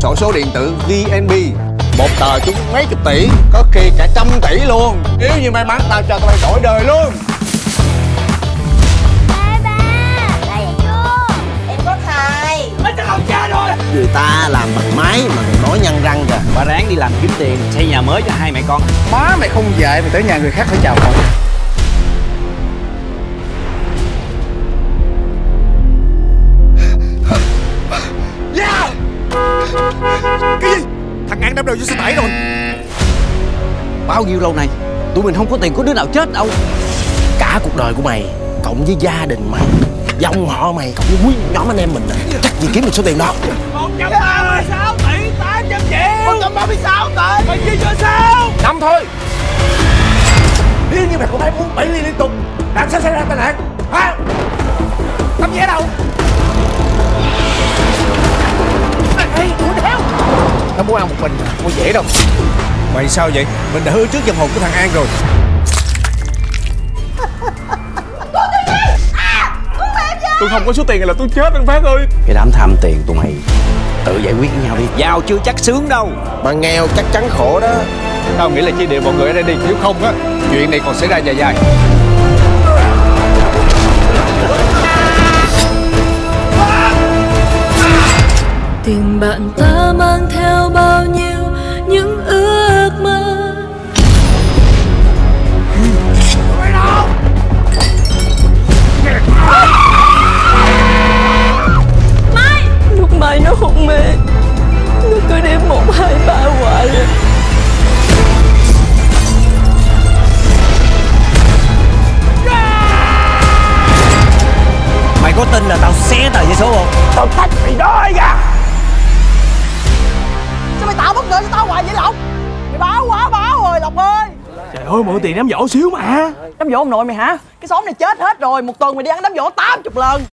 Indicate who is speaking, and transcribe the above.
Speaker 1: sổ số điện tử VNB. Một tờ trúng mấy chục tỷ, có khi cả 100 tỷ luôn. Nếu như may mắn tao cho tụi bay đổi đời luôn.
Speaker 2: Ba ba, ba về chưa? Em có thai.
Speaker 3: Mấy tao làm cha rồi.
Speaker 4: Người ta làm bằng máy mà còn nói nhăn răng kìa.
Speaker 3: Bà ráng đi làm kiếm tiền, xây nhà mới cho hai mẹ con.
Speaker 1: Má mày không dạy mày tới nhà người khác phải chào hỏi.
Speaker 3: Yeah! Cái gì? Thằng An đâm đầu vô xe tải rồi.
Speaker 4: Bao nhiêu lâu nay tụi mình không có tiền có đứa nào chết đâu. Cả cuộc đời của mày cộng với gia đình mày, dòng họ mày, cộng với nguyên nhóm anh em mình nè, chắc gì kiếm được số tiền đó.
Speaker 3: 136 tỷ 800 triệu. 136 tỷ. Mày chia cho sao?
Speaker 1: 5 thôi.
Speaker 3: Nếu như mày không thấy muốn bảy ly liên tục, làm sao xảy ra tai nạn? Hả? Tấm vé đâu? Ê, đuổi theo.
Speaker 1: Nó muốn ăn một mình, không dễ đâu.
Speaker 3: Mày sao vậy? Mình đã hứa trước dòng hồn của thằng An rồi.
Speaker 1: Tôi không có số tiền này là tôi chết anh Phát ơi.
Speaker 4: Cái đám tham tiền tụi mày tự giải quyết với nhau đi.
Speaker 3: Giàu chưa chắc sướng đâu.
Speaker 4: Mà nghèo chắc chắn khổ đó.
Speaker 1: Tao nghĩ là chia đều mọi người ở đây đi, nếu không á, chuyện này còn xảy ra dài dài.
Speaker 5: Tình bạn ta mang theo bao nhiêu những ước mơ. Mai, lúc Mai nó hôn mê, nó cứ đếm 1, 2, 3 hoài à.
Speaker 4: Mày có tin là tao xé tờ giấy số không?
Speaker 3: Tao thách mày đó kìa.
Speaker 6: Sao mày tạo bất ngờ cho tao hoài vậy Lộc? Mày báo quá báo rồi Lộc ơi.
Speaker 3: Trời ơi, mượn tiền đám dỗ xíu mà.
Speaker 6: Đám dỗ ông nội mày hả? Cái xóm này chết hết rồi, một tuần mày đi ăn đám dỗ 80 lần.